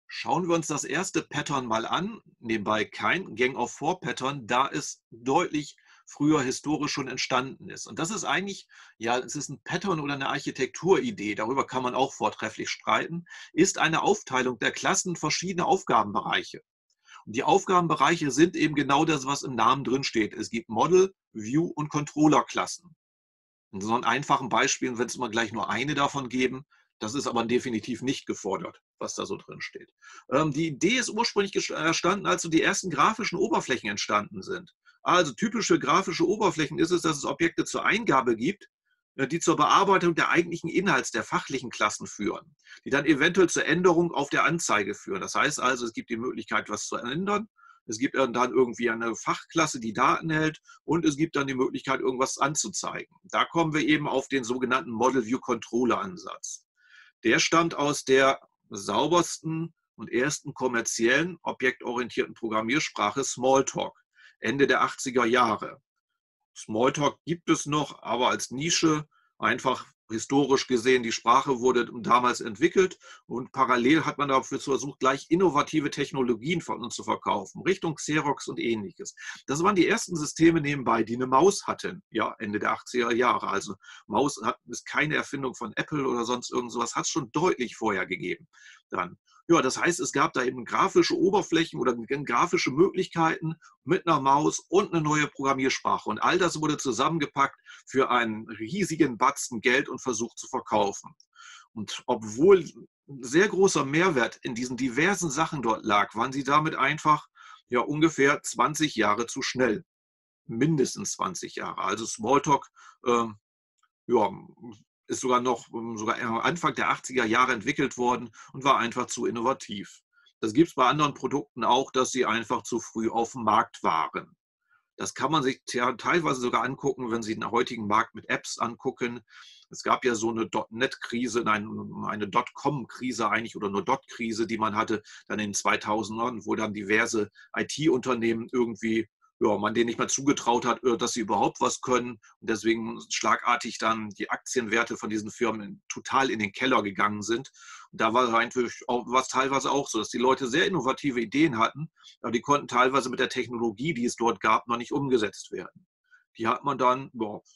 Schauen wir uns das erste Pattern mal an. Nebenbei kein Gang-of-Four-Pattern, da es deutlich früher historisch schon entstanden ist. Und das ist eigentlich, ja, es ist ein Pattern oder eine Architekturidee, darüber kann man auch vortrefflich streiten, ist eine Aufteilung der Klassen in verschiedene Aufgabenbereiche. Und die Aufgabenbereiche sind eben genau das, was im Namen drin steht. Es gibt Model, View und Controller-Klassen. In so einem einfachen Beispiel, wenn es mal gleich nur eine davon geben, das ist aber definitiv nicht gefordert, was da so drin steht. Die Idee ist ursprünglich entstanden, als so die ersten grafischen Oberflächen entstanden sind. Also typische grafische Oberflächen ist es, dass es Objekte zur Eingabe gibt, die zur Bearbeitung der eigentlichen Inhalts der fachlichen Klassen führen, die dann eventuell zur Änderung auf der Anzeige führen. Das heißt also, es gibt die Möglichkeit, was zu ändern. Es gibt dann irgendwie eine Fachklasse, die Daten hält, und es gibt dann die Möglichkeit, irgendwas anzuzeigen. Da kommen wir eben auf den sogenannten Model View Controller Ansatz. Der stammt aus der saubersten und ersten kommerziellen objektorientierten Programmiersprache Smalltalk, Ende der 80er Jahre. Smalltalk gibt es noch, aber als Nische, einfach historisch gesehen, die Sprache wurde damals entwickelt und parallel hat man dafür versucht, gleich innovative Technologien von uns zu verkaufen, Richtung Xerox und ähnliches. Das waren die ersten Systeme nebenbei, die eine Maus hatten, ja, Ende der 80er Jahre. Also Maus ist keine Erfindung von Apple oder sonst irgend sowas, hat es schon deutlich vorher gegeben. Dann. Ja, das heißt, es gab da eben grafische Oberflächen oder grafische Möglichkeiten mit einer Maus und eine neue Programmiersprache. Und all das wurde zusammengepackt für einen riesigen Batzen Geld und versucht zu verkaufen. Und obwohl ein sehr großer Mehrwert in diesen diversen Sachen dort lag, waren sie damit einfach ja ungefähr 20 Jahre zu schnell. Mindestens 20 Jahre. Also Smalltalk ja, ist sogar Anfang der 80er Jahre entwickelt worden und war einfach zu innovativ. Das gibt es bei anderen Produkten auch, dass sie einfach zu früh auf dem Markt waren. Das kann man sich teilweise sogar angucken, wenn Sie den heutigen Markt mit Apps angucken. Es gab ja so eine .NET-Krise, eine Dotcom-Krise eigentlich oder nur Dot-Krise, die man hatte dann in den 2000ern, wo dann diverse IT-Unternehmen irgendwie, ja, man denen nicht mehr zugetraut hat, dass sie überhaupt was können und deswegen schlagartig dann die Aktienwerte von diesen Firmen total in den Keller gegangen sind. Und da war es teilweise auch so, dass die Leute sehr innovative Ideen hatten, aber die konnten teilweise mit der Technologie, die es dort gab, noch nicht umgesetzt werden. Die hat man dann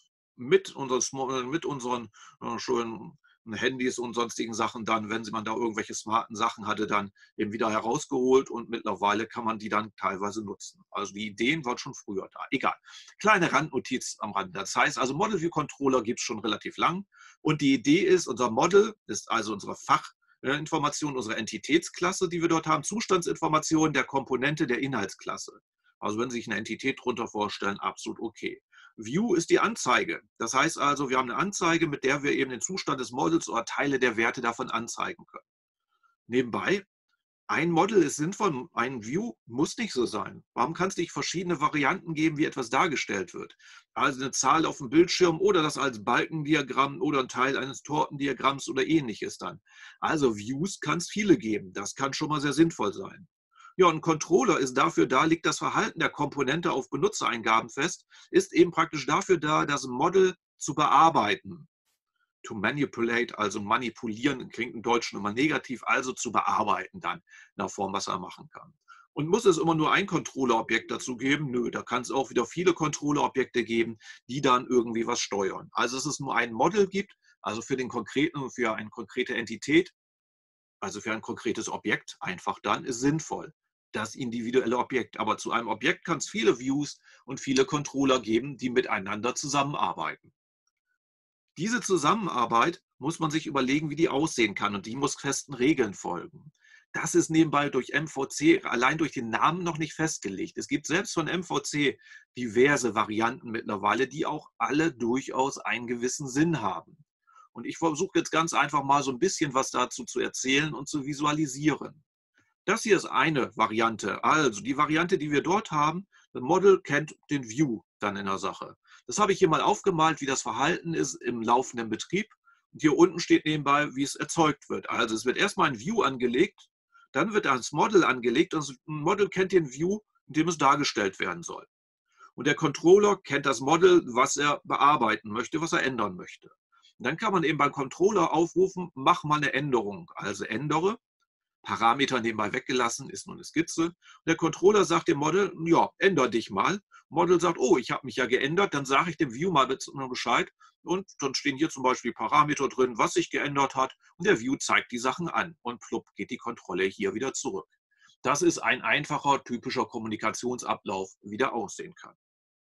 mit unseren schönen Handys und sonstigen Sachen dann, wenn man da irgendwelche smarten Sachen hatte, dann eben wieder herausgeholt und mittlerweile kann man die dann teilweise nutzen. Also die Ideen waren schon früher da. Egal. Kleine Randnotiz am Rande. Das heißt also, Model View Controller gibt es schon relativ lang und die Idee ist, unser Model ist also unsere Fachinformation, unsere Entitätsklasse, die wir dort haben, Zustandsinformation der Komponente der Inhaltsklasse. Also wenn Sie sich eine Entität darunter vorstellen, absolut okay. View ist die Anzeige. Das heißt also, wir haben eine Anzeige, mit der wir eben den Zustand des Models oder Teile der Werte davon anzeigen können. Nebenbei, ein Model ist sinnvoll, ein View muss nicht so sein. Warum kann es nicht verschiedene Varianten geben, wie etwas dargestellt wird? Also eine Zahl auf dem Bildschirm oder das als Balkendiagramm oder ein Teil eines Tortendiagramms oder ähnliches dann. Also Views kann es viele geben. Das kann schon mal sehr sinnvoll sein. Ja, ein Controller ist dafür da, legt das Verhalten der Komponente auf Benutzereingaben fest, ist eben praktisch dafür da, das Model zu bearbeiten. To manipulate, also manipulieren, klingt im Deutschen immer negativ, also zu bearbeiten dann in der Form, was er machen kann. Und muss es immer nur ein Controller-Objekt dazu geben? Nö, da kann es auch wieder viele Controller-Objekte geben, die dann irgendwie was steuern. Also dass es nur ein Model gibt, also für den konkreten, für eine konkrete Entität, also für ein konkretes Objekt einfach dann, ist sinnvoll. Das individuelle Objekt. Aber zu einem Objekt kann es viele Views und viele Controller geben, die miteinander zusammenarbeiten. Diese Zusammenarbeit muss man sich überlegen, wie die aussehen kann und die muss festen Regeln folgen. Das ist nebenbei durch MVC allein durch den Namen noch nicht festgelegt. Es gibt selbst von MVC diverse Varianten mittlerweile, die auch alle durchaus einen gewissen Sinn haben. Und ich versuche jetzt ganz einfach mal so ein bisschen was dazu zu erzählen und zu visualisieren. Das hier ist eine Variante. Also die Variante, die wir dort haben, das Model kennt den View dann in der Sache. Das habe ich hier mal aufgemalt, wie das Verhalten ist im laufenden Betrieb. Und hier unten steht nebenbei, wie es erzeugt wird. Also es wird erstmal ein View angelegt, dann wird das Model angelegt und das Model kennt den View, in dem es dargestellt werden soll. Und der Controller kennt das Model, was er bearbeiten möchte, was er ändern möchte. Und dann kann man eben beim Controller aufrufen, mach mal eine Änderung. Also ändere. Parameter nebenbei weggelassen, ist nur eine Skizze. Und der Controller sagt dem Model, ja, änder dich mal. Model sagt, oh, ich habe mich ja geändert, dann sage ich dem View mal Bescheid. Und dann stehen hier zum Beispiel Parameter drin, was sich geändert hat. Und der View zeigt die Sachen an. Und plupp geht die Kontrolle hier wieder zurück. Das ist ein einfacher, typischer Kommunikationsablauf, wie der aussehen kann.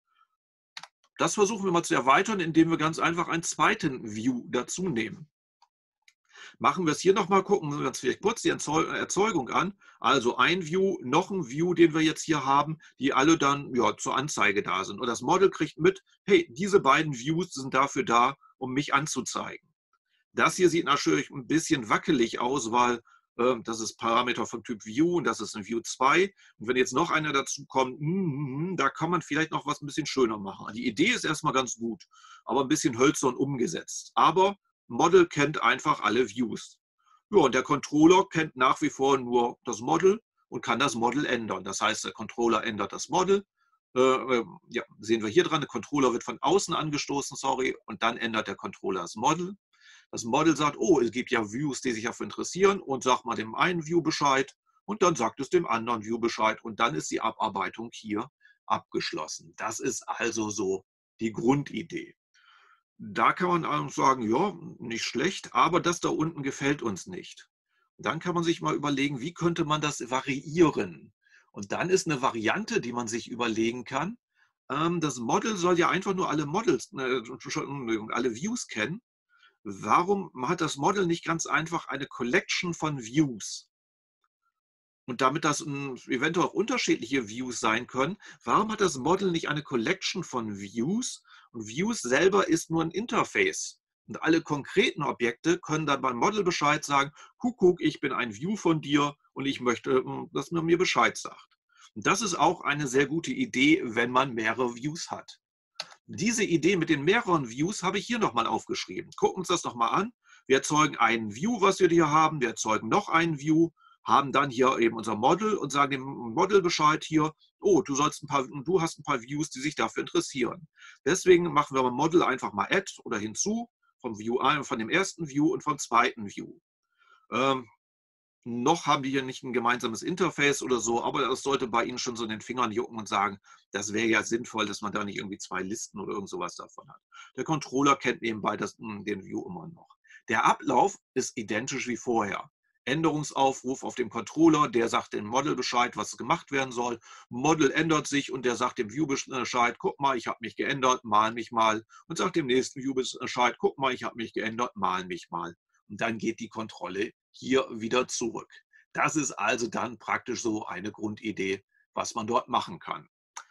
Das versuchen wir mal zu erweitern, indem wir ganz einfach einen zweiten View dazu nehmen. Machen wir es hier nochmal, gucken wir uns vielleicht kurz die Erzeugung an. Also ein View, noch ein View, den wir jetzt hier haben, die alle dann ja, zur Anzeige da sind. Und das Model kriegt mit, hey, diese beiden Views sind dafür da, um mich anzuzeigen. Das hier sieht natürlich ein bisschen wackelig aus, weil das ist Parameter vom Typ View und das ist ein View 2. Und wenn jetzt noch einer dazu kommt, da kann man vielleicht noch was ein bisschen schöner machen. Die Idee ist erstmal ganz gut, aber ein bisschen hölzern umgesetzt. Aber Model kennt einfach alle Views. Ja, und der Controller kennt nach wie vor nur das Model und kann das Model ändern. Das heißt, der Controller ändert das Model. Ja, sehen wir hier dran, der Controller wird von außen angestoßen, sorry, und dann ändert der Controller das Model. Das Model sagt, oh, es gibt ja Views, die sich dafür interessieren und sagt mal dem einen View Bescheid und dann sagt es dem anderen View Bescheid und dann ist die Abarbeitung hier abgeschlossen. Das ist also so die Grundidee. Da kann man sagen, ja, nicht schlecht, aber das da unten gefällt uns nicht. Dann kann man sich mal überlegen, wie könnte man das variieren? Und dann ist eine Variante, die man sich überlegen kann. Das Model soll ja einfach nur alle Models, alle Views kennen. Warum hat das Model nicht ganz einfach eine Collection von Views? Und damit das eventuell auch unterschiedliche Views sein können, warum hat das Model nicht eine Collection von Views? Und Views selber ist nur ein Interface. Und alle konkreten Objekte können dann beim Model Bescheid sagen, Kuckuck, ich bin ein View von dir und ich möchte, dass man mir Bescheid sagt. Und das ist auch eine sehr gute Idee, wenn man mehrere Views hat. Diese Idee mit den mehreren Views habe ich hier nochmal aufgeschrieben. Gucken wir uns das nochmal an. Wir erzeugen einen View, was wir hier haben. Wir erzeugen noch einen View, haben dann hier eben unser Model und sagen dem Model Bescheid hier, oh, du hast ein paar Views, die sich dafür interessieren. Deswegen machen wir beim Model einfach mal Add oder hinzu vom View 1, von dem ersten View und vom zweiten View. Noch haben die hier nicht ein gemeinsames Interface oder so, aber das sollte bei Ihnen schon so in den Fingern jucken und sagen, das wäre ja sinnvoll, dass man da nicht irgendwie zwei Listen oder irgend sowas davon hat. Der Controller kennt nebenbei den View immer noch. Der Ablauf ist identisch wie vorher. Änderungsaufruf auf dem Controller, der sagt dem Model Bescheid, was gemacht werden soll. Model ändert sich und der sagt dem View Bescheid, guck mal, ich habe mich geändert, mal mich mal. Und sagt dem nächsten View Bescheid, guck mal, ich habe mich geändert, mal mich mal. Und dann geht die Kontrolle hier wieder zurück. Das ist also dann praktisch so eine Grundidee, was man dort machen kann.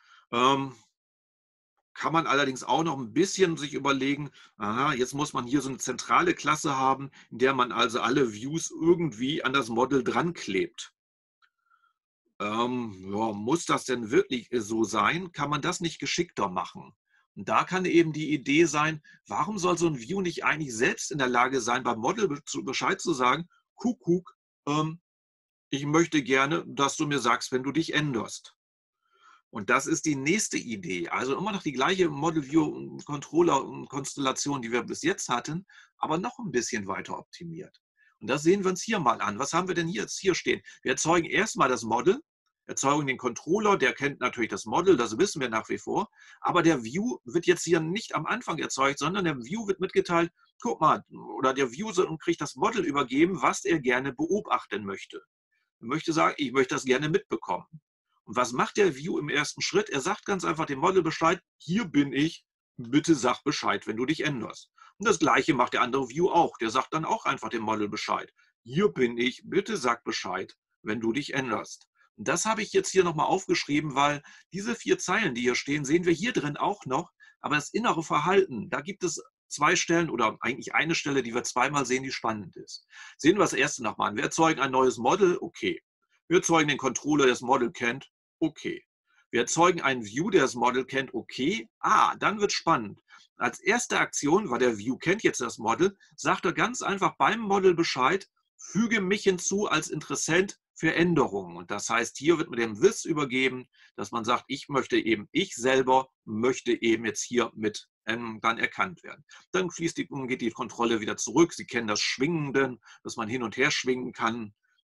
Kann man allerdings auch noch ein bisschen sich überlegen, aha, jetzt muss man hier so eine zentrale Klasse haben, in der man also alle Views irgendwie an das Model dran klebt. Ja, muss das denn wirklich so sein? Kann man das nicht geschickter machen? Und da kann eben die Idee sein, warum soll so ein View nicht eigentlich selbst in der Lage sein, beim Model Bescheid zu sagen, Kuckuck, ich möchte gerne, dass du mir sagst, wenn du dich änderst. Und das ist die nächste Idee. Also immer noch die gleiche Model View Controller Konstellation, die wir bis jetzt hatten, aber noch ein bisschen weiter optimiert. Und das sehen wir uns hier mal an. Was haben wir denn jetzt hier stehen? Wir erzeugen erstmal das Model, erzeugen den Controller, der kennt natürlich das Model, das wissen wir nach wie vor. Aber der View wird jetzt hier nicht am Anfang erzeugt, sondern der View wird mitgeteilt, guck mal, oder der View kriegt das Model übergeben, was er gerne beobachten möchte. Er möchte sagen, ich möchte das gerne mitbekommen. Und was macht der View im ersten Schritt? Er sagt ganz einfach dem Model Bescheid, hier bin ich, bitte sag Bescheid, wenn du dich änderst. Und das gleiche macht der andere View auch. Der sagt dann auch einfach dem Model Bescheid, hier bin ich, bitte sag Bescheid, wenn du dich änderst. Und das habe ich jetzt hier nochmal aufgeschrieben, weil diese 4 Zeilen, die hier stehen, sehen wir hier drin auch noch. Aber das innere Verhalten, da gibt es 2 Stellen oder eigentlich eine Stelle, die wir zweimal sehen, die spannend ist. Sehen wir das erste nochmal an. Wir erzeugen ein neues Model, okay. Wir erzeugen den Controller, der das Model kennt, okay. Wir erzeugen einen View, der das Model kennt, okay. Dann wird es spannend. Als erste Aktion, weil der View kennt jetzt das Model, sagt er ganz einfach beim Model Bescheid, füge mich hinzu als Interessent für Änderungen. Und das heißt, hier wird mit dem This übergeben, dass man sagt, ich selber möchte eben jetzt hier mit dann erkannt werden. Dann geht die Kontrolle wieder zurück. Sie kennen das Schwingenden, dass man hin und her schwingen kann.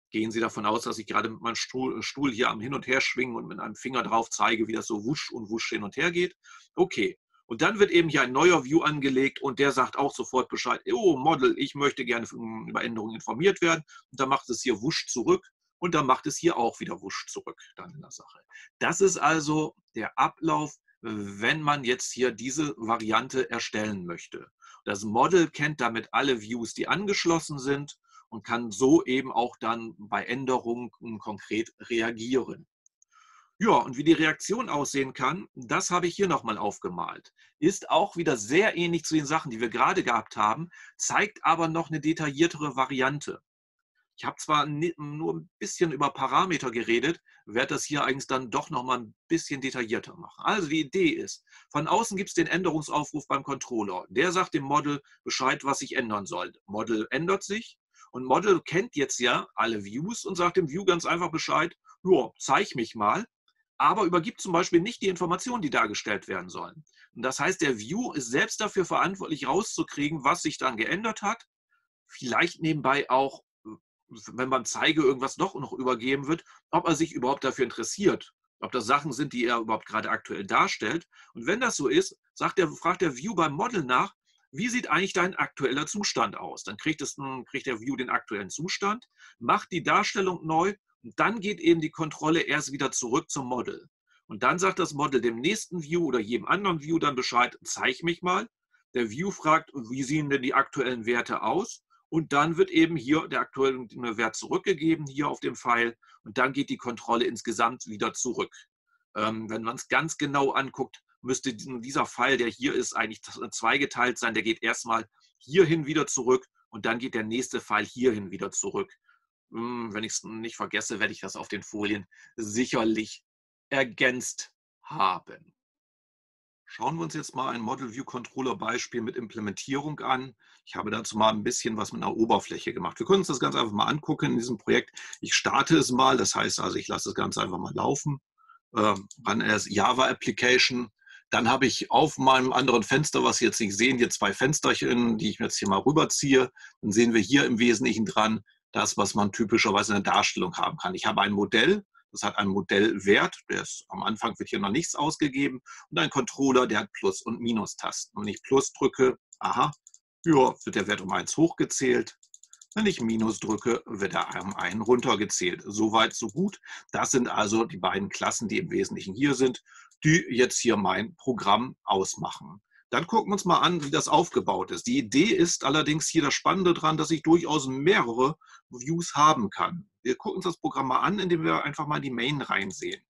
Gehen Sie davon aus, dass ich gerade mit meinem Stuhl hier am Hin- und Herschwingen und mit einem Finger drauf zeige, wie das so wusch und wusch hin und her geht? Okay. Und dann wird eben hier ein neuer View angelegt und der sagt auch sofort Bescheid, oh Model, ich möchte gerne über Änderungen informiert werden. Und dann macht es hier wusch zurück und dann macht es hier auch wieder wusch zurück dann in der Sache. Das ist also der Ablauf, wenn man jetzt hier diese Variante erstellen möchte. Das Model kennt damit alle Views, die angeschlossen sind und kann so eben auch dann bei Änderungen konkret reagieren. Ja, und wie die Reaktion aussehen kann, das habe ich hier nochmal aufgemalt. Ist auch wieder sehr ähnlich zu den Sachen, die wir gerade gehabt haben, zeigt aber noch eine detailliertere Variante. Ich habe zwar nur ein bisschen über Parameter geredet, werde das hier eigentlich dann doch noch mal ein bisschen detaillierter machen. Also die Idee ist, von außen gibt es den Änderungsaufruf beim Controller. Der sagt dem Model Bescheid, was sich ändern soll. Model ändert sich und Model kennt jetzt ja alle Views und sagt dem View ganz einfach Bescheid, ja, zeig mich mal, aber übergibt zum Beispiel nicht die Informationen, die dargestellt werden sollen. Und das heißt, der View ist selbst dafür verantwortlich, rauszukriegen, was sich dann geändert hat, vielleicht nebenbei auch, wenn beim Zeige irgendwas doch noch übergeben wird, ob er sich überhaupt dafür interessiert, ob das Sachen sind, die er überhaupt gerade aktuell darstellt. Und wenn das so ist, fragt der View beim Model nach, wie sieht eigentlich dein aktueller Zustand aus? Dann kriegt der View den aktuellen Zustand, macht die Darstellung neu und dann geht eben die Kontrolle erst wieder zurück zum Model. Und dann sagt das Model dem nächsten View oder jedem anderen View dann Bescheid, zeig mich mal. Der View fragt, wie sehen denn die aktuellen Werte aus? Und dann wird eben hier der aktuelle Wert zurückgegeben, hier auf dem Pfeil. Und dann geht die Kontrolle insgesamt wieder zurück. Wenn man es ganz genau anguckt, müsste dieser Pfeil, der hier ist, eigentlich zweigeteilt sein. Der geht erstmal hierhin wieder zurück und dann geht der nächste Pfeil hierhin wieder zurück. Wenn ich es nicht vergesse, werde ich das auf den Folien sicherlich ergänzt haben. Schauen wir uns jetzt mal ein Model View Controller Beispiel mit Implementierung an. Ich habe dazu mal ein bisschen was mit einer Oberfläche gemacht. Wir können uns das ganz einfach mal angucken in diesem Projekt. Ich starte es mal, das heißt also, ich lasse das Ganze einfach mal laufen. Run as Java Application. Dann habe ich auf meinem anderen Fenster, was Sie jetzt nicht sehen, hier zwei Fensterchen, die ich jetzt hier mal rüberziehe. Dann sehen wir hier im Wesentlichen dran das, was man typischerweise in der Darstellung haben kann. Ich habe ein Modell. Das hat einen Modellwert, am Anfang wird hier noch nichts ausgegeben, und ein Controller, der hat Plus- und Minus-Tasten. Wenn ich Plus drücke, aha, ja, wird der Wert um 1 hochgezählt. Wenn ich Minus drücke, wird er um 1 runtergezählt. Soweit, so gut. Das sind also die beiden Klassen, die im Wesentlichen hier sind, die jetzt hier mein Programm ausmachen. Dann gucken wir uns mal an, wie das aufgebaut ist. Die Idee ist allerdings hier das Spannende dran, dass ich durchaus mehrere Views haben kann. Wir gucken uns das Programm mal an, indem wir einfach mal in die Main reinsehen.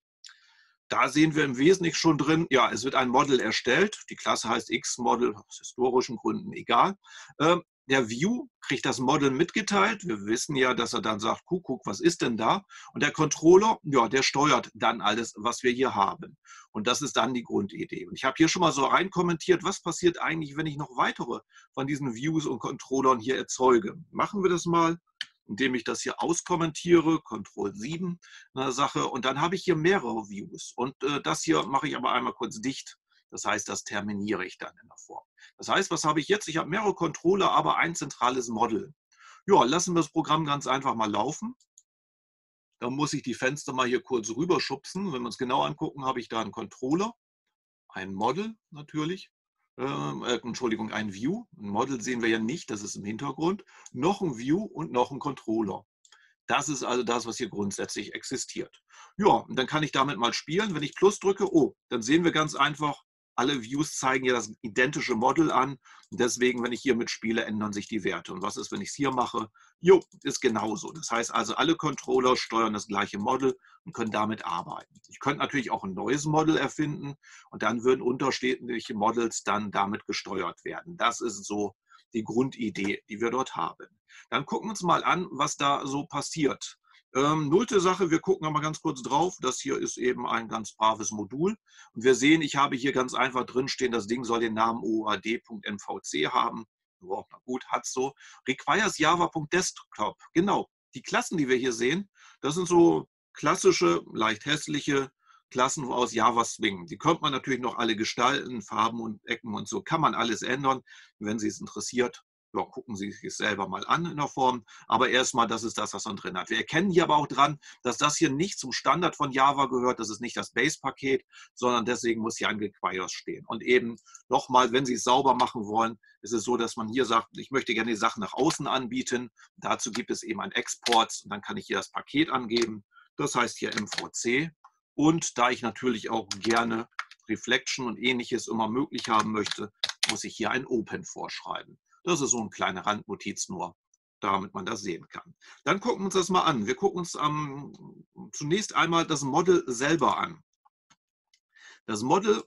Da sehen wir im Wesentlichen schon drin, ja, es wird ein Model erstellt. Die Klasse heißt X-Model, aus historischen Gründen egal. Der View kriegt das Model mitgeteilt. Wir wissen ja, dass er dann sagt, guck, was ist denn da? Und der Controller, ja, der steuert dann alles, was wir hier haben. Und das ist dann die Grundidee. Und ich habe hier schon mal so rein kommentiert, was passiert eigentlich, wenn ich noch weitere von diesen Views und Controllern hier erzeuge. Machen wir das mal, indem ich das hier auskommentiere, Ctrl 7 eine Sache. Und dann habe ich hier mehrere Views. Und das hier mache ich aber einmal kurz dicht. Das heißt, das terminiere ich dann in der Form. Das heißt, was habe ich jetzt? Ich habe mehrere Controller, aber ein zentrales Model. Ja, lassen wir das Programm ganz einfach mal laufen. Dann muss ich die Fenster mal hier kurz rüberschubsen. Wenn wir uns genau angucken, habe ich da einen Controller, ein Model natürlich, Entschuldigung, ein View. Ein Model sehen wir ja nicht, das ist im Hintergrund. Noch ein View und noch ein Controller. Das ist also das, was hier grundsätzlich existiert. Ja, und dann kann ich damit mal spielen. Wenn ich Plus drücke, oh, dann sehen wir ganz einfach, alle Views zeigen ja das identische Model an. Und deswegen, wenn ich hier mitspiele, ändern sich die Werte. Und was ist, wenn ich es hier mache? Jo, ist genauso. Das heißt also, alle Controller steuern das gleiche Model und können damit arbeiten. Ich könnte natürlich auch ein neues Model erfinden und dann würden unterschiedliche Models dann damit gesteuert werden. Das ist so die Grundidee, die wir dort haben. Dann gucken wir uns mal an, was da so passiert. Nullte Sache, wir gucken mal ganz kurz drauf. Das hier ist eben ein ganz braves Modul. Und wir sehen, ich habe hier ganz einfach drinstehen, das Ding soll den Namen oad.mvc haben. Oh, na gut, hat es so. Requires java.desktop. Genau, die Klassen, die wir hier sehen, das sind so klassische, leicht hässliche Klassen aus Java Swing. Die könnte man natürlich noch alle gestalten, Farben und Ecken und so, kann man alles ändern, wenn Sie es interessiert. Ja, gucken Sie sich selber mal an in der Form, aber erstmal, das ist das, was man drin hat. Wir erkennen hier aber auch dran, dass das hier nicht zum Standard von Java gehört, das ist nicht das Base-Paket, sondern deswegen muss hier ein Requires stehen. Und eben nochmal, wenn Sie es sauber machen wollen, ist es so, dass man hier sagt, ich möchte gerne die Sachen nach außen anbieten. Dazu gibt es eben ein Export und dann kann ich hier das Paket angeben. Das heißt hier MVC. Und da ich natürlich auch gerne Reflection und ähnliches immer möglich haben möchte, muss ich hier ein Open vorschreiben. Das ist so eine kleine Randnotiz nur, damit man das sehen kann. Dann gucken wir uns das mal an. Wir gucken uns zunächst einmal das Model selber an. Das Model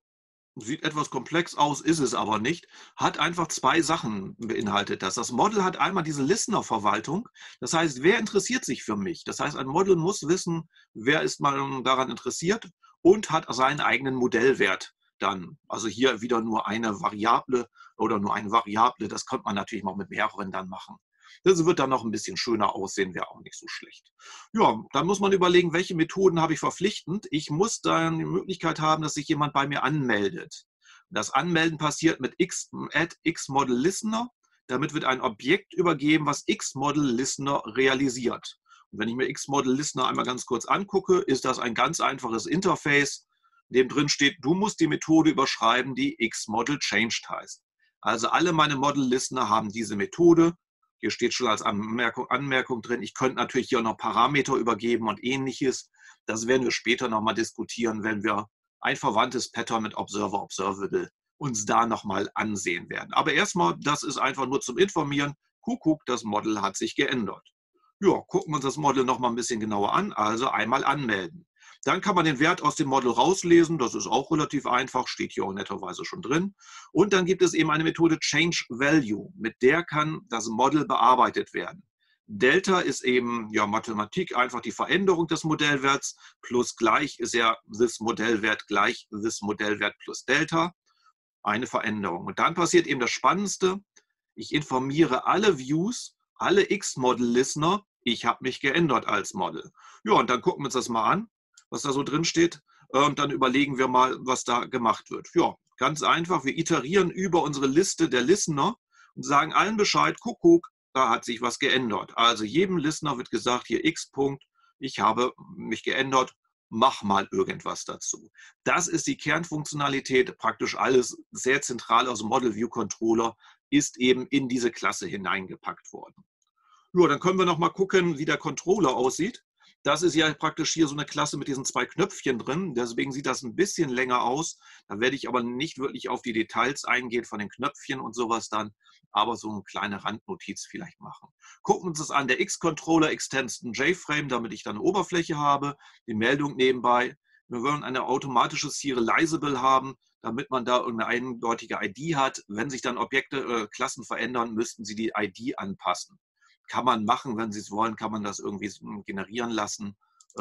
sieht etwas komplex aus, ist es aber nicht, hat einfach zwei Sachen beinhaltet das. Das Model hat einmal diese Listener-Verwaltung, das heißt, wer interessiert sich für mich? Das heißt, ein Model muss wissen, wer ist mal daran interessiert und hat seinen eigenen Modellwert dann. Also hier wieder nur eine Variable oder nur eine Variable, das könnte man natürlich auch mit mehreren dann machen. Das wird dann noch ein bisschen schöner aussehen, wäre auch nicht so schlecht. Ja, dann muss man überlegen, welche Methoden habe ich verpflichtend. Ich muss dann die Möglichkeit haben, dass sich jemand bei mir anmeldet. Das Anmelden passiert mit add xModelListener. Damit wird ein Objekt übergeben, was xModelListener realisiert. Und wenn ich mir xModelListener einmal ganz kurz angucke, ist das ein ganz einfaches Interface, in dem drin steht, du musst die Methode überschreiben, die xModelChanged heißt. Also alle meine Model-Listener haben diese Methode. Hier steht schon als Anmerkung drin, ich könnte natürlich hier auch noch Parameter übergeben und ähnliches. Das werden wir später nochmal diskutieren, wenn wir ein verwandtes Pattern mit Observer Observable uns da nochmal ansehen werden. Aber erstmal, das ist einfach nur zum Informieren. Kuckuck, das Model hat sich geändert. Ja, gucken wir uns das Model nochmal ein bisschen genauer an. Also einmal anmelden. Dann kann man den Wert aus dem Model rauslesen. Das ist auch relativ einfach, steht hier auch netterweise schon drin. Und dann gibt es eben eine Methode Change Value. Mit der kann das Model bearbeitet werden. Delta ist eben ja Mathematik, einfach die Veränderung des Modellwerts. Plus gleich ist ja this Modellwert gleich this Modellwert plus Delta. Eine Veränderung. Und dann passiert eben das Spannendste. Ich informiere alle Views, alle X-Model-Listener, ich habe mich geändert als Model. Ja, und dann gucken wir uns das mal an, was da so drin steht. Und dann überlegen wir mal, was da gemacht wird. Ja, ganz einfach. Wir iterieren über unsere Liste der Listener und sagen allen Bescheid, Kuckuck, da hat sich was geändert. Also jedem Listener wird gesagt, hier X Punkt, ich habe mich geändert, mach mal irgendwas dazu. Das ist die Kernfunktionalität, praktisch alles sehr zentral aus dem Model View Controller ist eben in diese Klasse hineingepackt worden. Ja, dann können wir noch mal gucken, wie der Controller aussieht. Das ist ja praktisch hier so eine Klasse mit diesen zwei Knöpfchen drin. Deswegen sieht das ein bisschen länger aus. Da werde ich aber nicht wirklich auf die Details eingehen von den Knöpfchen und sowas dann, aber so eine kleine Randnotiz vielleicht machen. Gucken wir uns das an. Der X-Controller extends ein JFrame, damit ich dann eine Oberfläche habe. Die Meldung nebenbei. Wir wollen eine automatische Serializable haben, damit man da irgendeine eindeutige ID hat. Wenn sich dann Objekte, Klassen verändern, müssten sie die ID anpassen. Kann man machen, wenn Sie es wollen, kann man das irgendwie generieren lassen.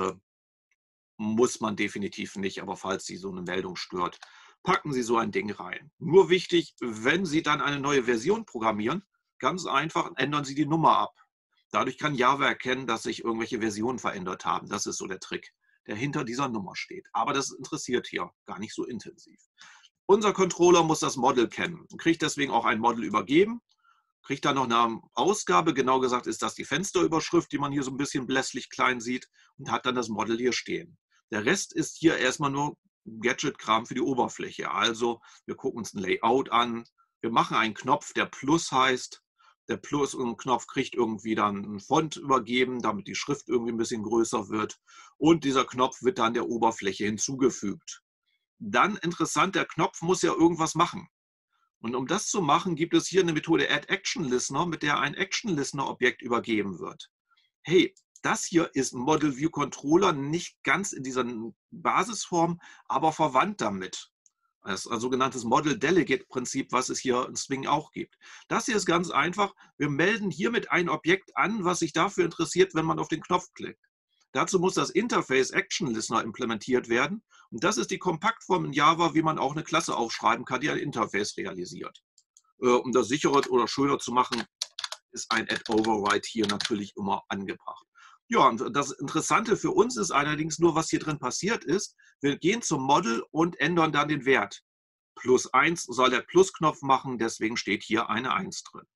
Muss man definitiv nicht, aber falls Sie so eine Meldung stört, packen Sie so ein Ding rein. Nur wichtig, wenn Sie dann eine neue Version programmieren, ganz einfach, ändern Sie die Nummer ab. Dadurch kann Java erkennen, dass sich irgendwelche Versionen verändert haben. Das ist so der Trick, der hinter dieser Nummer steht. Aber das interessiert hier gar nicht so intensiv. Unser Controller muss das Model kennen und kriegt deswegen auch ein Model übergeben. Kriegt dann noch eine Ausgabe, genau gesagt ist das die Fensterüberschrift, die man hier so ein bisschen blässlich klein sieht und hat dann das Model hier stehen. Der Rest ist hier erstmal nur Gadget-Kram für die Oberfläche. Also wir gucken uns ein Layout an, wir machen einen Knopf, der Plus heißt. Der Plus-Knopf kriegt irgendwie dann einen Font übergeben, damit die Schrift irgendwie ein bisschen größer wird. Und dieser Knopf wird dann der Oberfläche hinzugefügt. Dann interessant, der Knopf muss ja irgendwas machen. Und um das zu machen, gibt es hier eine Methode AddActionListener, mit der ein ActionListener-Objekt übergeben wird. Hey, das hier ist ein Model View Controller, nicht ganz in dieser Basisform, aber verwandt damit. Das ist ein sogenanntes Model Delegate-Prinzip, was es hier in Swing auch gibt. Das hier ist ganz einfach. Wir melden hiermit ein Objekt an, was sich dafür interessiert, wenn man auf den Knopf klickt. Dazu muss das Interface ActionListener implementiert werden. Und das ist die Kompaktform in Java, wie man auch eine Klasse aufschreiben kann, die ein Interface realisiert. Um das sicherer oder schöner zu machen, ist ein Add-Override hier natürlich immer angebracht. Ja, und das Interessante für uns ist allerdings nur, was hier drin passiert ist. Wir gehen zum Model und ändern dann den Wert. +1 soll der Plusknopf machen, deswegen steht hier eine 1 drin.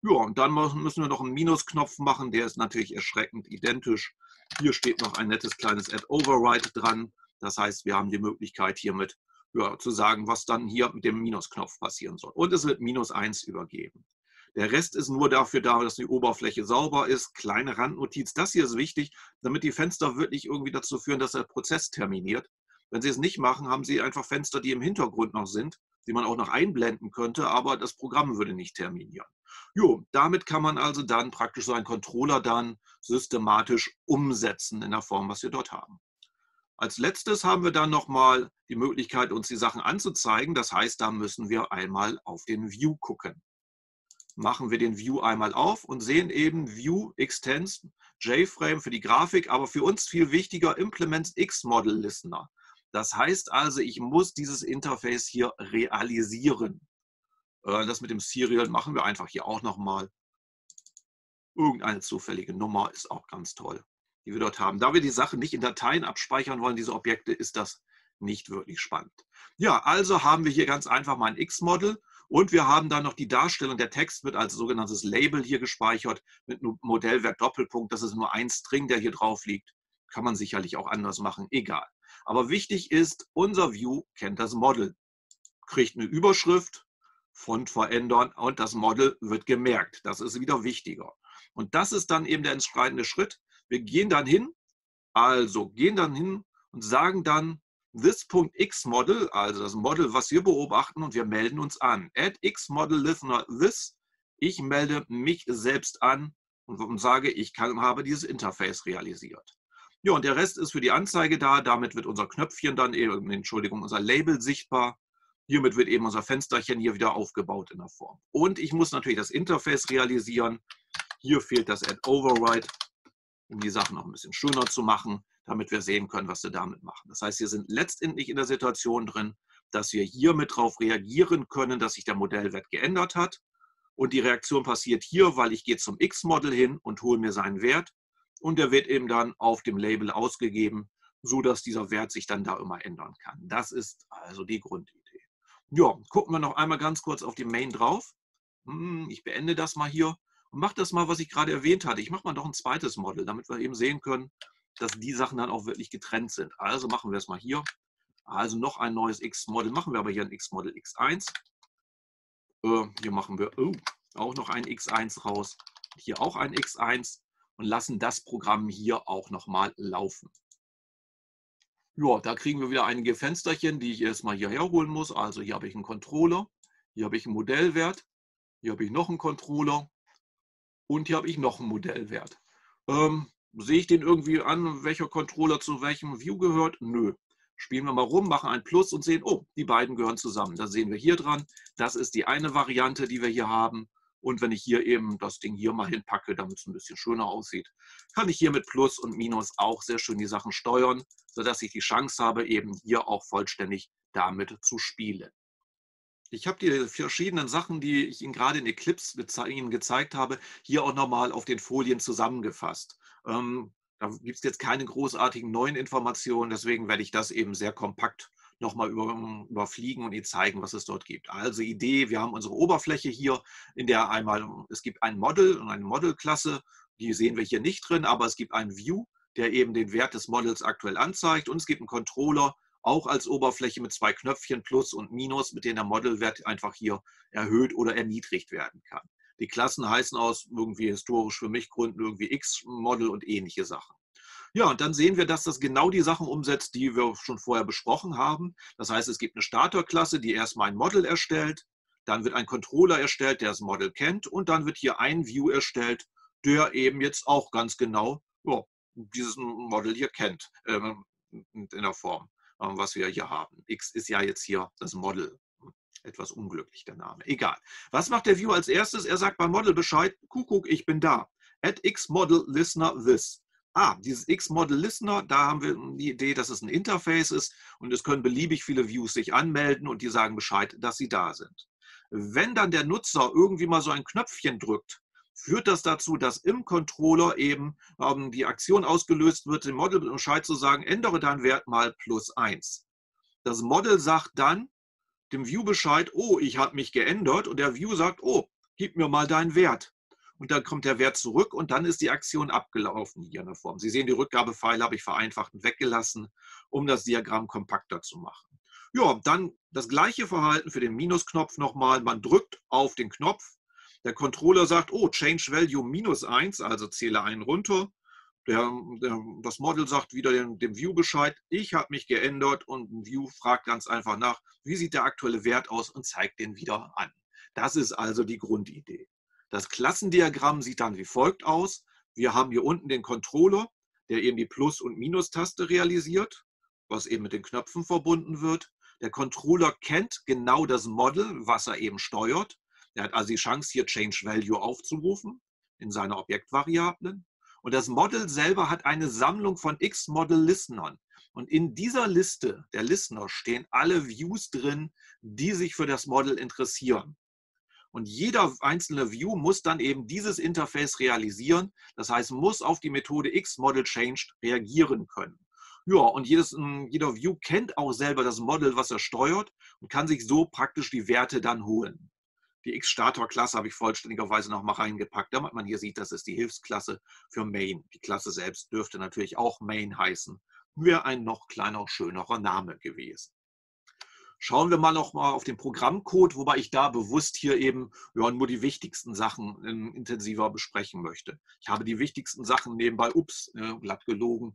Ja, und dann müssen wir noch einen Minusknopf machen, der ist natürlich erschreckend identisch. Hier steht noch ein nettes kleines Add Override dran. Das heißt, wir haben die Möglichkeit hiermit zu sagen, was dann hier mit dem Minusknopf passieren soll. Und es wird -1 übergeben. Der Rest ist nur dafür da, dass die Oberfläche sauber ist. Kleine Randnotiz, das hier ist wichtig, damit die Fenster wirklich irgendwie dazu führen, dass der Prozess terminiert. Wenn Sie es nicht machen, haben Sie einfach Fenster, die im Hintergrund noch sind, die man auch noch einblenden könnte, aber das Programm würde nicht terminieren. Jo, damit kann man also dann praktisch so einen Controller dann systematisch umsetzen in der Form, was wir dort haben. Als letztes haben wir dann nochmal die Möglichkeit, uns die Sachen anzuzeigen. Das heißt, da müssen wir einmal auf den View gucken. Machen wir den View einmal auf und sehen eben View Extends JFrame für die Grafik, aber für uns viel wichtiger Implements X-Model Listener. Das heißt also, ich muss dieses Interface hier realisieren. Das mit dem Serial machen wir einfach hier auch nochmal. Irgendeine zufällige Nummer ist auch ganz toll, die wir dort haben. Da wir die Sache nicht in Dateien abspeichern wollen, diese Objekte, ist das nicht wirklich spannend. Ja, also haben wir hier ganz einfach mal ein X-Model und wir haben dann noch die Darstellung. Der Text wird als sogenanntes Label hier gespeichert mit einem Modellwert Doppelpunkt. Das ist nur ein String, der hier drauf liegt. Kann man sicherlich auch anders machen, egal. Aber wichtig ist, unser View kennt das Model, kriegt eine Überschrift, Font verändern und das Model wird gemerkt. Das ist wieder wichtiger. Und das ist dann eben der entscheidende Schritt. Wir gehen dann hin und sagen dann this.xModel, also das Model, was wir beobachten, und wir melden uns an. Add xModel listener this. Ich melde mich selbst an und sage, habe dieses Interface realisiert. Ja, und der Rest ist für die Anzeige da. Damit wird unser Knöpfchen dann eben, unser Label sichtbar. Hiermit wird eben unser Fensterchen hier wieder aufgebaut in der Form. Und ich muss natürlich das Interface realisieren. Hier fehlt das Add Override, um die Sachen noch ein bisschen schöner zu machen, damit wir sehen können, was wir damit machen. Das heißt, wir sind letztendlich in der Situation drin, dass wir hiermit darauf reagieren können, dass sich der Modellwert geändert hat. Und die Reaktion passiert hier, weil ich gehe zum X-Model hin und hole mir seinen Wert. Und der wird eben dann auf dem Label ausgegeben, sodass dieser Wert sich dann da immer ändern kann. Das ist also die Grundidee. Ja, gucken wir noch einmal ganz kurz auf die Main drauf. Ich beende das mal hier und mache das mal, was ich gerade erwähnt hatte. Ich mache mal noch ein zweites Model, damit wir eben sehen können, dass die Sachen dann auch wirklich getrennt sind. Also machen wir es mal hier. Also noch ein neues X-Model. Machen wir aber hier ein X-Model X1. Hier machen wir auch noch ein X1 raus. Hier auch ein X1 und lassen das Programm hier auch nochmal laufen. Ja, da kriegen wir wieder einige Fensterchen, die ich erstmal hierher holen muss. Also hier habe ich einen Controller, hier habe ich einen Modellwert, hier habe ich noch einen Controller und hier habe ich noch einen Modellwert. Sehe ich den irgendwie an, welcher Controller zu welchem View gehört? Nö. Spielen wir mal rum, machen ein Plus und sehen, oh, die beiden gehören zusammen. Das sehen wir hier dran. Das ist die eine Variante, die wir hier haben. Und wenn ich hier eben das Ding hier mal hinpacke, damit es ein bisschen schöner aussieht, kann ich hier mit Plus und Minus auch sehr schön die Sachen steuern, sodass ich die Chance habe, eben hier auch vollständig damit zu spielen. Ich habe die verschiedenen Sachen, die ich Ihnen gerade in Eclipse Ihnen gezeigt habe, hier auch nochmal auf den Folien zusammengefasst. Da gibt es jetzt keine großartigen neuen Informationen, deswegen werde ich das eben sehr kompakt nochmal überfliegen und Ihnen zeigen, was es dort gibt. Also Idee, wir haben unsere Oberfläche hier, in der es gibt ein Model und eine Modelklasse, die sehen wir hier nicht drin, aber es gibt einen View, der eben den Wert des Models aktuell anzeigt und es gibt einen Controller, auch als Oberfläche mit zwei Knöpfchen Plus und Minus, mit denen der Modelwert einfach hier erhöht oder erniedrigt werden kann. Die Klassen heißen aus irgendwie historisch für mich Gründen irgendwie X-Model und ähnliche Sachen. Ja, und dann sehen wir, dass das genau die Sachen umsetzt, die wir schon vorher besprochen haben. Das heißt, es gibt eine Starterklasse, die erstmal ein Model erstellt, dann wird ein Controller erstellt, der das Model kennt und dann wird hier ein View erstellt, der eben jetzt auch ganz genau dieses Model hier kennt in der Form, was wir hier haben. X ist ja jetzt hier das Model. Etwas unglücklich der Name. Egal. Was macht der View als erstes? Er sagt beim Model Bescheid, Kuckuck, ich bin da. Add X-Model Listener this. Dieses X-Model Listener, da haben wir die Idee, dass es ein Interface ist und es können beliebig viele Views sich anmelden und die sagen Bescheid, dass sie da sind. Wenn dann der Nutzer irgendwie mal so ein Knöpfchen drückt, führt das dazu, dass im Controller eben die Aktion ausgelöst wird, dem Model Bescheid zu sagen, ändere deinen Wert mal +1. Das Model sagt dann dem View Bescheid, oh, ich habe mich geändert und der View sagt, oh, gib mir mal deinen Wert. Und dann kommt der Wert zurück und dann ist die Aktion abgelaufen hier in der Form. Sie sehen, die Rückgabepfeile habe ich vereinfacht und weggelassen, um das Diagramm kompakter zu machen. Ja, dann das gleiche Verhalten für den Minusknopf nochmal. Man drückt auf den Knopf. Der Controller sagt, oh, Change Value -1, also zähle einen runter. Das Model sagt wieder dem View Bescheid, ich habe mich geändert und View fragt ganz einfach nach, wie sieht der aktuelle Wert aus und zeigt den wieder an. Das ist also die Grundidee. Das Klassendiagramm sieht dann wie folgt aus. Wir haben hier unten den Controller, der eben die Plus- und Minus-Taste realisiert, was eben mit den Knöpfen verbunden wird. Der Controller kennt genau das Model, was er eben steuert. Er hat also die Chance, hier Change Value aufzurufen in seiner Objektvariablen. Und das Model selber hat eine Sammlung von X-Model-Listenern. Und in dieser Liste der Listener stehen alle Views drin, die sich für das Model interessieren. Und jeder einzelne View muss dann eben dieses Interface realisieren. Das heißt, muss auf die Methode X-Model-Changed reagieren können. Ja, und jeder View kennt auch selber das Model, was er steuert und kann sich so praktisch die Werte dann holen. Die X-Stator-Klasse habe ich vollständigerweise noch mal reingepackt, damit man hier sieht, das ist die Hilfsklasse für Main. Die Klasse selbst dürfte natürlich auch Main heißen. Wäre ein noch kleiner, schönerer Name gewesen. Schauen wir mal noch mal auf den Programmcode, wobei ich da bewusst hier eben nur die wichtigsten Sachen intensiver besprechen möchte. Ich habe die wichtigsten Sachen nebenbei, glatt gelogen,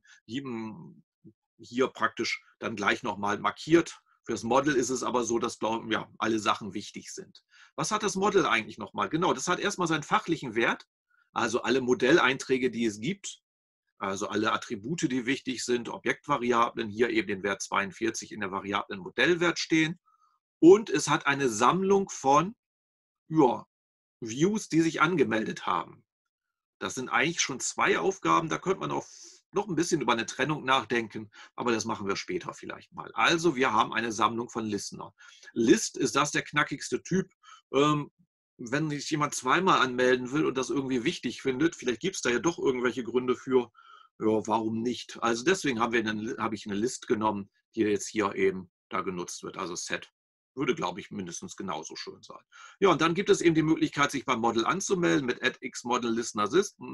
hier praktisch dann gleich noch mal markiert. Für das Model ist es aber so, dass alle Sachen wichtig sind. Was hat das Model eigentlich nochmal? Genau, das hat erstmal seinen fachlichen Wert, also alle Modelleinträge, die es gibt, also alle Attribute, die wichtig sind, Objektvariablen, hier eben den Wert 42 in der Variablen Modellwert stehen. Und es hat eine Sammlung von Views, die sich angemeldet haben. Das sind eigentlich schon 2 Aufgaben, da könnte man auch noch ein bisschen über eine Trennung nachdenken, aber das machen wir später vielleicht mal. Also wir haben eine Sammlung von Listener. List ist das der knackigste Typ. Wenn sich jemand zweimal anmelden will und das irgendwie wichtig findet, vielleicht gibt es da ja doch irgendwelche Gründe für, warum nicht. Also deswegen habe ich eine List genommen, die jetzt hier eben da genutzt wird, also Set. Würde, glaube ich, mindestens genauso schön sein. Ja, und dann gibt es eben die Möglichkeit, sich beim Model anzumelden mit add x-model listener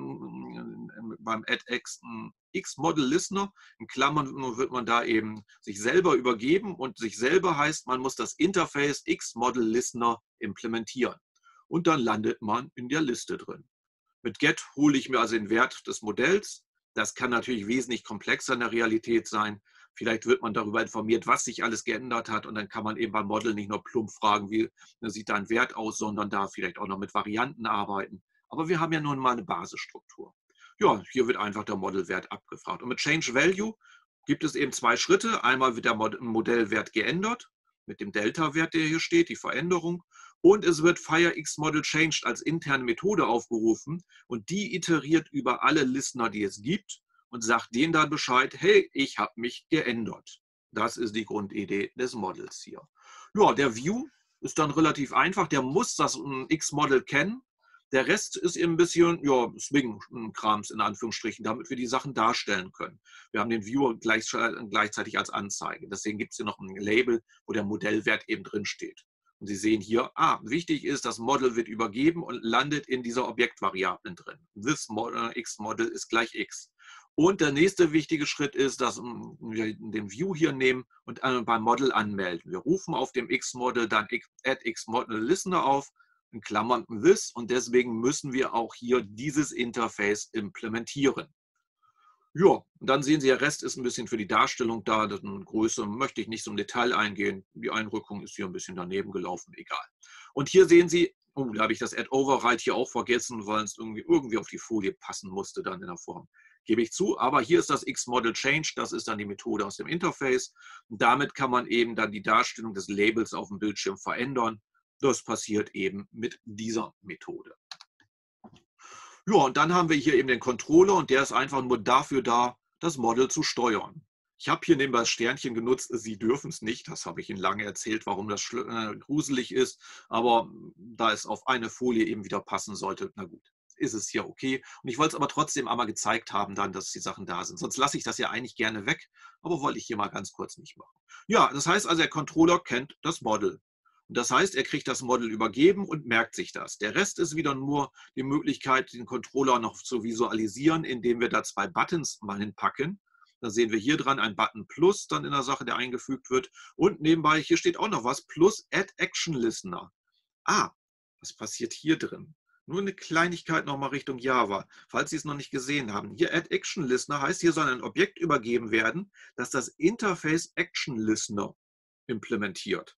beim add x-model listener. In Klammern wird man da eben sich selber übergeben und sich selber heißt, man muss das Interface x-model listener implementieren. Und dann landet man in der Liste drin. Mit get hole ich mir also den Wert des Modells. Das kann natürlich wesentlich komplexer in der Realität sein. Vielleicht wird man darüber informiert, was sich alles geändert hat. Und dann kann man eben beim Model nicht nur plump fragen, wie sieht da ein Wert aus, sondern da vielleicht auch noch mit Varianten arbeiten. Aber wir haben ja nun mal eine Basisstruktur. Ja, hier wird einfach der Modelwert abgefragt. Und mit Change Value gibt es eben 2 Schritte. Einmal wird der Modellwert geändert mit dem Delta-Wert, der hier steht, die Veränderung. Und es wird FireXModelChanged als interne Methode aufgerufen und die iteriert über alle Listener, die es gibt und sagt denen dann Bescheid, hey, ich habe mich geändert. Das ist die Grundidee des Models hier. Ja, der View ist dann relativ einfach, der muss das X-Model kennen. Der Rest ist eben ein bisschen Swing-Krams in Anführungsstrichen, damit wir die Sachen darstellen können. Wir haben den Viewer gleichzeitig als Anzeige. Deswegen gibt es hier noch ein Label, wo der Modellwert eben drin steht. Und Sie sehen hier, wichtig ist, das Model wird übergeben und landet in dieser Objektvariablen drin. This X-Model ist gleich X. Und der nächste wichtige Schritt ist, dass wir den View hier nehmen und beim Model anmelden. Wir rufen auf dem X-Model dann add x-model listener auf, in Klammern this, und deswegen müssen wir auch hier dieses Interface implementieren. Ja, und dann sehen Sie, der Rest ist ein bisschen für die Darstellung da. Das Größe möchte ich nicht so im Detail eingehen. Die Einrückung ist hier ein bisschen daneben gelaufen, egal. Und hier sehen Sie, da habe ich das Add Override hier auch vergessen, weil es irgendwie auf die Folie passen musste dann in der Form. Gebe ich zu, aber hier ist das X-Model Change, das ist dann die Methode aus dem Interface. Und damit kann man eben dann die Darstellung des Labels auf dem Bildschirm verändern. Das passiert eben mit dieser Methode. Ja, und dann haben wir hier eben den Controller und der ist einfach nur dafür da, das Model zu steuern. Ich habe hier nebenbei das Sternchen genutzt, Sie dürfen es nicht, das habe ich Ihnen lange erzählt, warum das gruselig ist, aber da es auf eine Folie eben wieder passen sollte, na gut, ist es hier okay. Und ich wollte es aber trotzdem einmal gezeigt haben, dann, dass die Sachen da sind. Sonst lasse ich das ja eigentlich gerne weg, aber wollte ich hier mal ganz kurz nicht machen. Ja, das heißt also, der Controller kennt das Model. Und das heißt, er kriegt das Model übergeben und merkt sich das. Der Rest ist wieder nur die Möglichkeit, den Controller noch zu visualisieren, indem wir da 2 Buttons mal hinpacken. Da sehen wir hier dran ein Button Plus dann in der Sache, der eingefügt wird. Und nebenbei, hier steht auch noch was, Plus Add Action Listener. Ah, was passiert hier drin? Nur eine Kleinigkeit nochmal Richtung Java, falls Sie es noch nicht gesehen haben. Hier Add Action Listener heißt, hier soll ein Objekt übergeben werden, das das Interface Action Listener implementiert.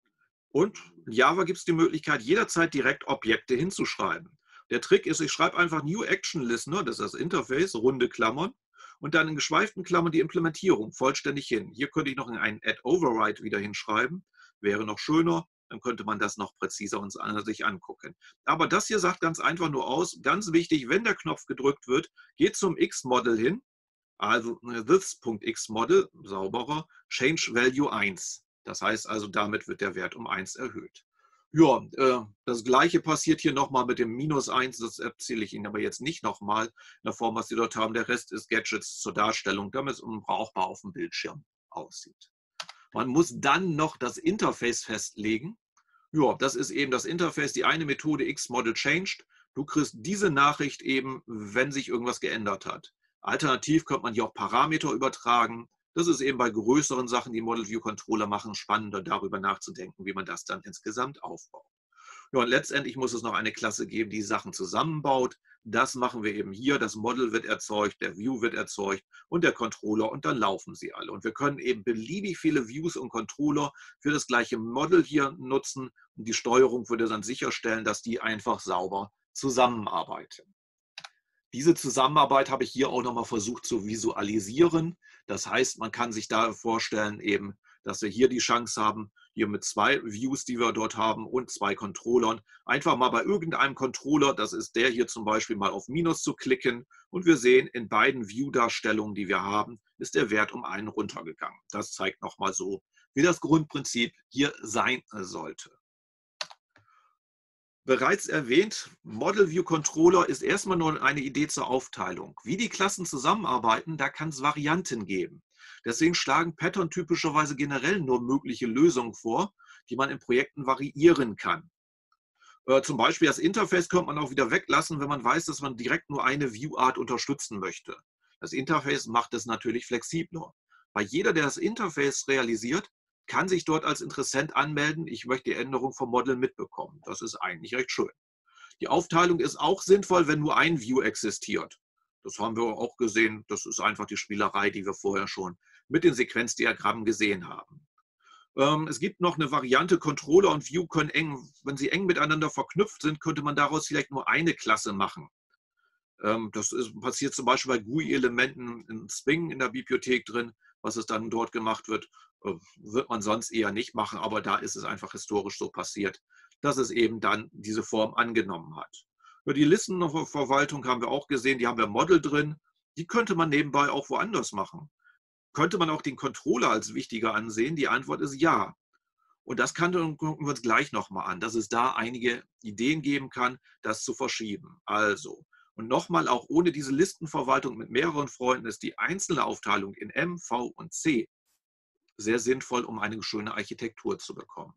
Und in Java gibt es die Möglichkeit, jederzeit direkt Objekte hinzuschreiben. Der Trick ist, ich schreibe einfach New Action Listener, das ist das Interface, runde Klammern, und dann in geschweiften Klammern die Implementierung vollständig hin. Hier könnte ich noch in einen Add Override wieder hinschreiben, wäre noch schöner, dann könnte man das noch präziser sich angucken. Aber das hier sagt ganz einfach nur aus, ganz wichtig, wenn der Knopf gedrückt wird, geht zum X-Model hin, also this.xModel, sauberer, Change Value 1. Das heißt also, damit wird der Wert um 1 erhöht. Ja, das gleiche passiert hier nochmal mit dem -1, das erzähle ich Ihnen aber jetzt nicht nochmal in der Form, was Sie dort haben. Der Rest ist Gadgets zur Darstellung, damit es unbrauchbar auf dem Bildschirm aussieht. Man muss dann noch das Interface festlegen. Ja, das ist eben das Interface, die eine Methode XModel changed. Du kriegst diese Nachricht eben, wenn sich irgendwas geändert hat. Alternativ könnte man hier auch Parameter übertragen. Das ist eben bei größeren Sachen, die Model View Controller machen, spannender darüber nachzudenken, wie man das dann insgesamt aufbaut. Ja, und letztendlich muss es noch eine Klasse geben, die Sachen zusammenbaut. Das machen wir eben hier. Das Model wird erzeugt, der View wird erzeugt und der Controller und dann laufen sie alle. Und wir können eben beliebig viele Views und Controller für das gleiche Model hier nutzen und die Steuerung würde dann sicherstellen, dass die einfach sauber zusammenarbeiten. Diese Zusammenarbeit habe ich hier auch nochmal versucht zu visualisieren. Das heißt, man kann sich da vorstellen, eben, dass wir hier die Chance haben, hier mit 2 Views, die wir dort haben und 2 Controllern, einfach mal bei irgendeinem Controller, das ist der hier zum Beispiel, mal auf Minus zu klicken und wir sehen, in beiden View-Darstellungen, die wir haben, ist der Wert um 1 runtergegangen. Das zeigt nochmal so, wie das Grundprinzip hier sein sollte. Bereits erwähnt, Model View Controller ist erstmal nur eine Idee zur Aufteilung. Wie die Klassen zusammenarbeiten, da kann es Varianten geben. Deswegen schlagen Pattern typischerweise generell nur mögliche Lösungen vor, die man in Projekten variieren kann. Zum Beispiel das Interface könnte man auch wieder weglassen, wenn man weiß, dass man direkt nur eine View-Art unterstützen möchte. Das Interface macht es natürlich flexibler. Weil jeder, der das Interface realisiert, kann sich dort als Interessent anmelden, ich möchte die Änderung vom Model mitbekommen. Das ist eigentlich recht schön. Die Aufteilung ist auch sinnvoll, wenn nur ein View existiert. Das haben wir auch gesehen, das ist einfach die Spielerei, die wir vorher schon mit den Sequenzdiagrammen gesehen haben. Es gibt noch eine Variante, Controller und View können wenn sie eng miteinander verknüpft sind, könnte man daraus vielleicht nur eine Klasse machen. Passiert zum Beispiel bei GUI-Elementen in Swing in der Bibliothek drin, was es dann dort gemacht wird, wird man sonst eher nicht machen, aber da ist es einfach historisch so passiert, dass es eben dann diese Form angenommen hat. Für die Listenverwaltung haben wir auch gesehen, die haben wir Model drin, die könnte man nebenbei auch woanders machen. Könnte man auch den Controller als wichtiger ansehen? Die Antwort ist ja. Und das gucken wir uns gleich nochmal an, dass es da einige Ideen geben kann, das zu verschieben. Also, und nochmal, auch ohne diese Listenverwaltung mit mehreren Freunden ist die einzelne Aufteilung in M, V und C sehr sinnvoll, um eine schöne Architektur zu bekommen.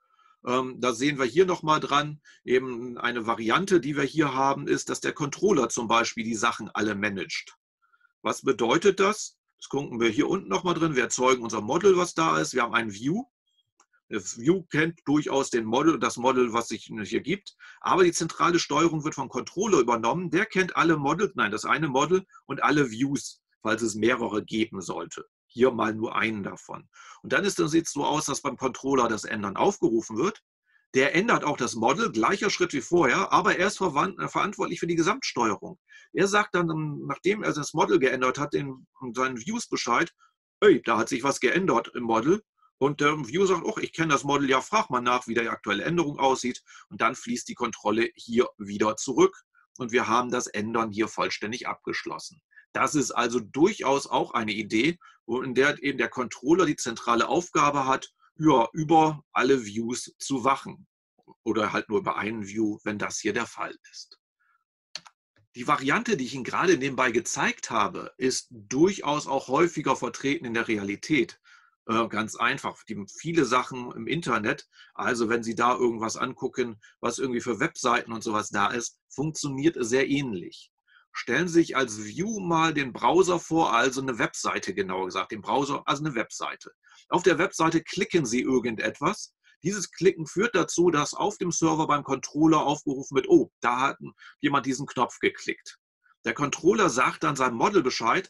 Da sehen wir hier nochmal dran, eben eine Variante, die wir hier haben, ist, dass der Controller zum Beispiel die Sachen alle managt. Was bedeutet das? Das gucken wir hier unten nochmal drin. Wir erzeugen unser Model, was da ist. Wir haben ein View. Das View kennt durchaus das Model, was sich hier gibt. Aber die zentrale Steuerung wird vom Controller übernommen. Der kennt alle Models, nein, das eine Model und alle Views, falls es mehrere geben sollte. Hier mal nur einen davon. Und dann sieht es so aus, dass beim Controller das Ändern aufgerufen wird. Der ändert auch das Model, gleicher Schritt wie vorher, aber er ist verantwortlich für die Gesamtsteuerung. Er sagt dann, nachdem er das Model geändert hat, in seinen Views Bescheid, hey, da hat sich was geändert im Model. Und der View sagt, oh, ich kenne das Model, ja, frag mal nach, wie die aktuelle Änderung aussieht. Und dann fließt die Kontrolle hier wieder zurück. Und wir haben das Ändern hier vollständig abgeschlossen. Das ist also durchaus auch eine Idee, in der eben der Controller die zentrale Aufgabe hat, ja, über alle Views zu wachen. Oder halt nur über einen View, wenn das hier der Fall ist. Die Variante, die ich Ihnen gerade nebenbei gezeigt habe, ist durchaus auch häufiger vertreten in der Realität. Ganz einfach. Viele Sachen im Internet, also wenn Sie da irgendwas angucken, was irgendwie für Webseiten und sowas da ist, funktioniert es sehr ähnlich. Stellen Sie sich als View mal den Browser vor, also eine Webseite genauer gesagt, den Browser, also eine Webseite. Auf der Webseite klicken Sie irgendetwas. Dieses Klicken führt dazu, dass auf dem Server beim Controller aufgerufen wird, oh, da hat jemand diesen Knopf geklickt. Der Controller sagt dann seinem Model Bescheid,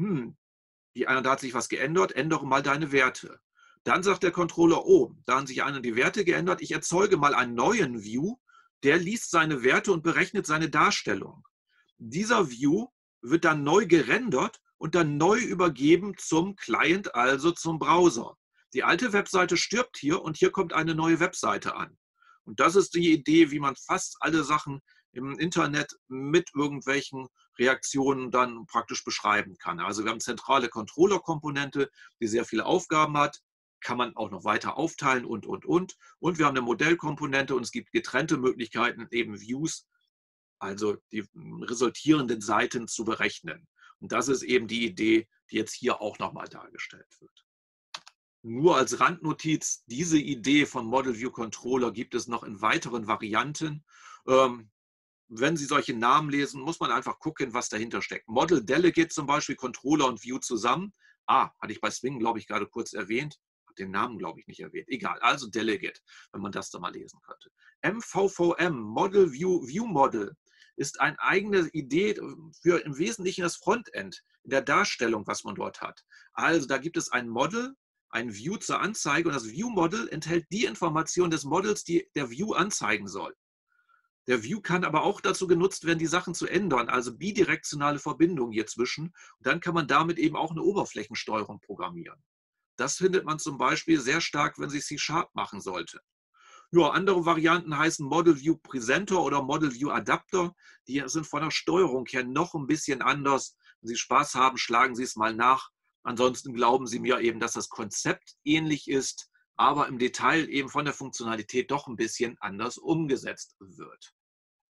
da hat sich was geändert, ändere mal deine Werte. Dann sagt der Controller, oh, da haben sich die Werte geändert, ich erzeuge mal einen neuen View, der liest seine Werte und berechnet seine Darstellung. Dieser View wird dann neu gerendert und dann neu übergeben zum Client, also zum Browser. Die alte Webseite stirbt hier und hier kommt eine neue Webseite an. Und das ist die Idee, wie man fast alle Sachen im Internet mit irgendwelchen Reaktionen dann praktisch beschreiben kann. Also wir haben zentrale Controller-Komponente, die sehr viele Aufgaben hat, kann man auch noch weiter aufteilen und. Und wir haben eine Modellkomponente und es gibt getrennte Möglichkeiten, eben Views, also die resultierenden Seiten zu berechnen. Und das ist eben die Idee, die jetzt hier auch nochmal dargestellt wird. Nur als Randnotiz, diese Idee von Model View Controller gibt es noch in weiteren Varianten. Wenn Sie solche Namen lesen, muss man einfach gucken, was dahinter steckt. Model Delegate zum Beispiel, Controller und View zusammen. Hatte ich bei Swing, glaube ich, gerade kurz erwähnt. Habe den Namen, glaube ich, nicht erwähnt. Egal, also Delegate, wenn man das da mal lesen könnte. MVVM, Model View Model, ist eine eigene Idee für im Wesentlichen das Frontend in der Darstellung, was man dort hat. Also da gibt es ein Model, ein View zur Anzeige und das View Model enthält die Information des Models, die der View anzeigen soll. Der View kann aber auch dazu genutzt werden, die Sachen zu ändern, also bidirektionale Verbindungen hier zwischen. Und dann kann man damit eben auch eine Oberflächensteuerung programmieren. Das findet man zum Beispiel sehr stark, wenn sich C# machen sollte. Ja, andere Varianten heißen Model View Presenter oder Model View Adapter. Die sind von der Steuerung her noch ein bisschen anders. Wenn Sie Spaß haben, schlagen Sie es mal nach. Ansonsten glauben Sie mir eben, dass das Konzept ähnlich ist, aber im Detail eben von der Funktionalität doch ein bisschen anders umgesetzt wird.